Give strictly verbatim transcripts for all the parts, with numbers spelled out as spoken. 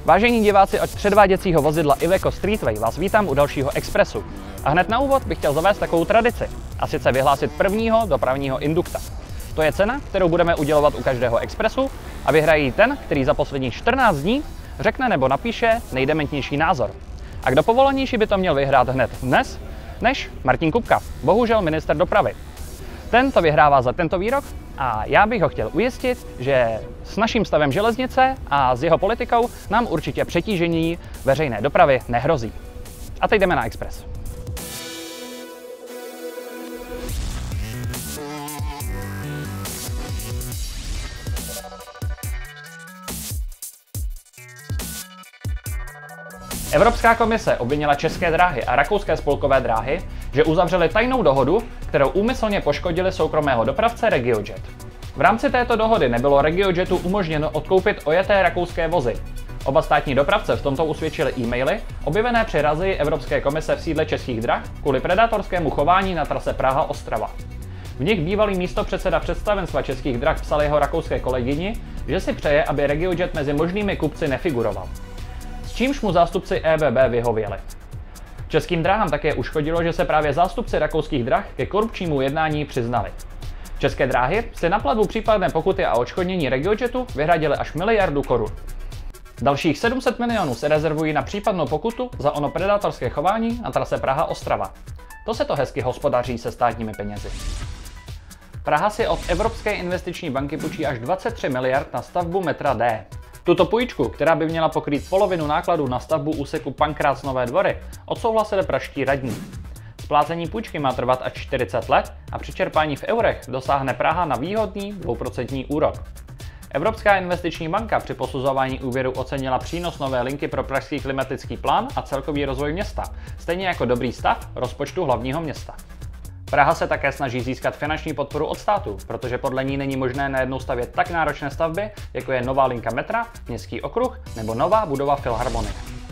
Vážení diváci od předváděcího vozidla Iveco Streetway vás vítám u dalšího Expressu. A hned na úvod bych chtěl zavést takovou tradici, a sice vyhlásit prvního dopravního indukta. To je cena, kterou budeme udělovat u každého Expressu a vyhraje ji ten, který za posledních čtrnáct dní řekne nebo napíše nejdementnější názor. A kdo povolanější by to měl vyhrát hned dnes, než Martin Kupka, bohužel ministr dopravy. Ten to vyhrává za tento výrok a já bych ho chtěl ujistit, že s naším stavem železnice a s jeho politikou nám určitě přetížení veřejné dopravy nehrozí. A teď jdeme na Express. Evropská komise obvinila České dráhy a rakouské spolkové dráhy, že uzavřely tajnou dohodu, kterou úmyslně poškodili soukromého dopravce RegioJet. V rámci této dohody nebylo RegioJetu umožněno odkoupit ojeté rakouské vozy. Oba státní dopravce v tomto usvědčili e-maily, objevené při razii Evropské komise v sídle Českých drah kvůli predátorskému chování na trase Praha-Ostrava. V nich bývalý místopředseda představenstva Českých drah psal jeho rakouské kolegyni, že si přeje, aby RegioJet mezi možnými kupci nefiguroval. S čímž mu zástupci E B B vyhověli. Českým dráhám také uškodilo, že se právě zástupci rakouských drah ke korupčnímu jednání přiznali. České dráhy si na platbu případné pokuty a odškodnění RegioJetu vyhradili až miliardu korun. Dalších sedm set milionů se rezervují na případnou pokutu za ono predátorské chování na trase Praha-Ostrava. To se to hezky hospodaří se státními penězi. Praha si od Evropské investiční banky půjčí až dvacet tři miliard na stavbu metra D. Tuto půjčku, která by měla pokrýt polovinu nákladů na stavbu úseku Pankrác-Nové Dvory, odsouhlasili pražští radní. Splácení půjčky má trvat až čtyřicet let a při čerpání v eurech dosáhne Praha na výhodný dvouprocentní úrok. Evropská investiční banka při posuzování úvěru ocenila přínos nové linky pro pražský klimatický plán a celkový rozvoj města, stejně jako dobrý stav rozpočtu hlavního města. Praha se také snaží získat finanční podporu od státu, protože podle ní není možné najednou stavět tak náročné stavby, jako je nová linka metra, městský okruh nebo nová budova Filharmonie.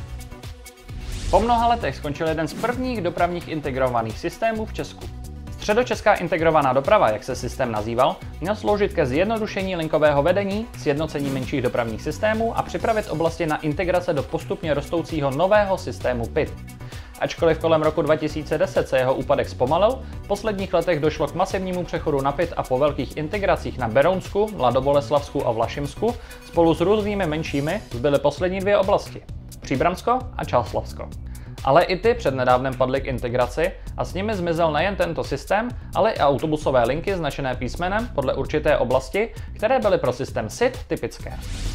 Po mnoha letech skončil jeden z prvních dopravních integrovaných systémů v Česku. Středočeská integrovaná doprava, jak se systém nazýval, měl sloužit ke zjednodušení linkového vedení, sjednocení menších dopravních systémů a připravit oblasti na integrace do postupně rostoucího nového systému P I T. Ačkoliv kolem roku dva tisíce deset se jeho úpadek zpomalil, v posledních letech došlo k masivnímu přechodu na P I T a po velkých integracích na Berounsku, Mladoboleslavsku a Vlašimsku spolu s různými menšími zbyly poslední dvě oblasti – Příbramsko a Čáslavisko. Ale i ty přednedávnem padly k integraci a s nimi zmizel nejen tento systém, ale i autobusové linky značené písmenem podle určité oblasti, které byly pro systém S I T typické.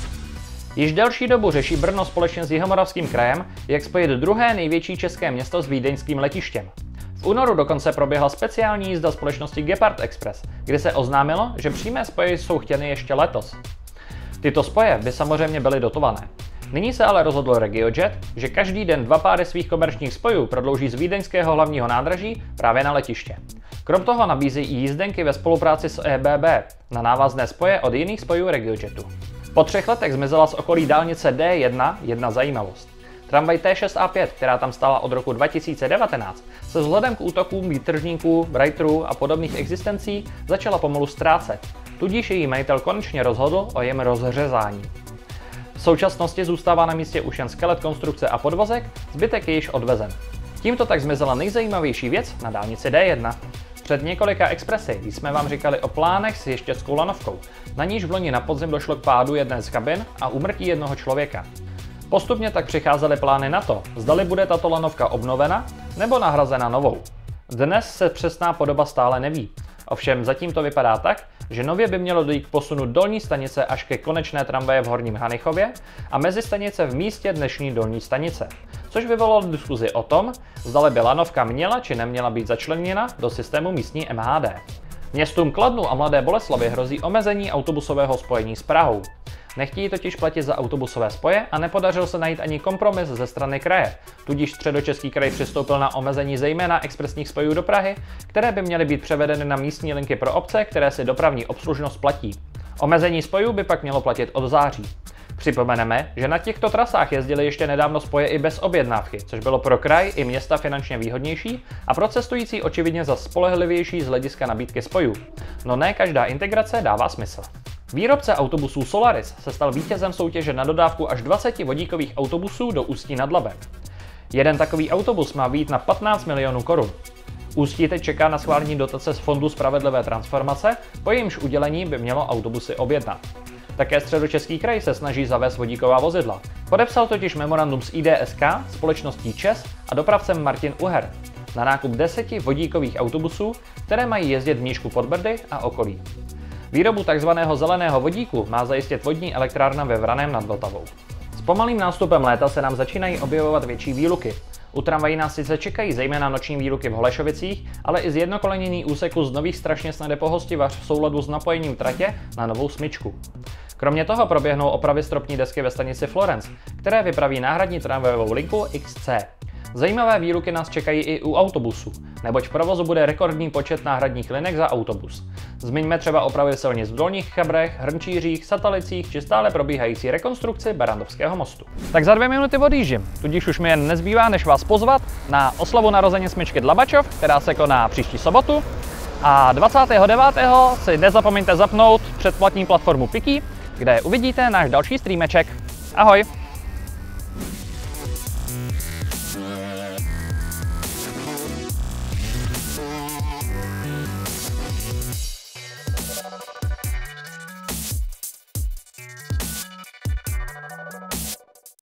Již delší dobu řeší Brno společně s Jihomoravským krajem, jak spojit druhé největší české město s vídeňským letištěm. V únoru dokonce proběhla speciální jízda společnosti Gepard Express, kdy se oznámilo, že přímé spoje jsou chtěny ještě letos. Tyto spoje by samozřejmě byly dotované. Nyní se ale rozhodl RegioJet, že každý den dva páry svých komerčních spojů prodlouží z vídeňského hlavního nádraží právě na letiště. Krom toho nabízí i jízdenky ve spolupráci s E B B na návazné spoje od jiných spojů RegioJetu. Po třech letech zmizela z okolí dálnice D jedna jedna zajímavost. Tramvaj T šest A pět, která tam stála od roku dva tisíce devatenáct, se vzhledem k útokům výtržníků, writerů a podobných existencí začala pomalu ztrácet. Tudíž její majitel konečně rozhodl o jejím rozřezání. V současnosti zůstává na místě už jen skelet konstrukce a podvozek, zbytek je již odvezen. Tímto tak zmizela nejzajímavější věc na dálnici D jedna. Před několika expresy jsme vám říkali o plánech s ještěckou lanovkou, na níž v loni na podzim došlo k pádu jedné z kabin a úmrtí jednoho člověka. Postupně tak přicházely plány na to, zdali bude tato lanovka obnovena nebo nahrazena novou. Dnes se přesná podoba stále neví. Ovšem zatím to vypadá tak, že nově by mělo dojít k posunu dolní stanice až ke konečné tramvaje v Horním Hanichově a mezi stanice v místě dnešní dolní stanice. Což vyvolalo diskuzi o tom, zdali by lanovka měla či neměla být začleněna do systému místní M H D. Městům Kladnu a Mladé Boleslavi hrozí omezení autobusového spojení s Prahou. Nechtějí totiž platit za autobusové spoje a nepodařil se najít ani kompromis ze strany kraje, tudíž Středočeský kraj přistoupil na omezení zejména expresních spojů do Prahy, které by měly být převedeny na místní linky pro obce, které si dopravní obslužnost platí. Omezení spojů by pak mělo platit od září. Připomeneme, že na těchto trasách jezdily ještě nedávno spoje i bez objednávky, což bylo pro kraj i města finančně výhodnější a pro cestující očividně za spolehlivější z hlediska nabídky spojů. No ne každá integrace dává smysl. Výrobce autobusů Solaris se stal vítězem soutěže na dodávku až dvaceti vodíkových autobusů do Ústí nad Labem. Jeden takový autobus má vyjít na patnáct milionů korun. Ústí teď čeká na schválení dotace z Fondu spravedlivé transformace, po jejímž udělení by mělo autobusy objednat. Také Středočeský kraj se snaží zavést vodíková vozidla. Podepsal totiž memorandum s I D S K, společností ČEZ a dopravcem Martin Uher na nákup deseti vodíkových autobusů, které mají jezdit v Mníšku pod Brdy a okolí. Výrobu tzv. Zeleného vodíku má zajistit vodní elektrárna ve Vraném nad Vltavou. S pomalým nástupem léta se nám začínají objevovat větší výluky. U tramvají nás sice čekají zejména noční výluky v Holešovicích, ale i zjednokolejněný úseku z Nových Strašnic na depo Hostivař v souladu s napojením tratě na novou smyčku. Kromě toho proběhnou opravy stropní desky ve stanici Florence, které vypraví náhradní tramvajovou linku X C. Zajímavé výluky nás čekají i u autobusů, neboť v provozu bude rekordní počet náhradních linek za autobus. Zmiňme třeba opravy silnic v Dolních Chabrech, Hrnčířích, Satalicích či stále probíhající rekonstrukci Barrandovského mostu. Tak za dvě minuty odjíždím, tudíž už mi jen nezbývá, než vás pozvat na oslavu narozenin smyčky Dlabačov, která se koná příští sobotu. A dvacátého devátého si nezapomeňte zapnout předplatní platformu Piki, kde uvidíte náš další streameček. Ahoj!